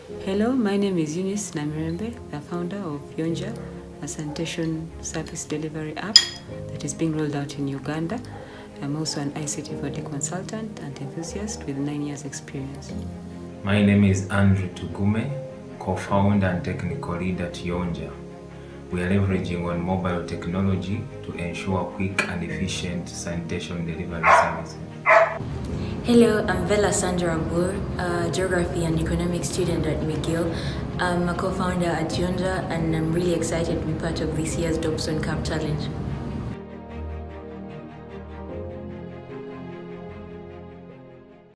Hello, my name is Eunice Namirembe, the founder of Yonja, a sanitation service delivery app that is being rolled out in Uganda. I'm also an ICT body consultant and enthusiast with 9 years experience. My name is Andrew Tugume, co-founder and technical lead at Yonja. We are leveraging on mobile technology to ensure quick and efficient sanitation delivery services. Hello, I'm Vela Sandra Abur, a geography and economics student at McGill. I'm a co-founder at Yonja and I'm really excited to be part of this year's Dobson Cup Challenge.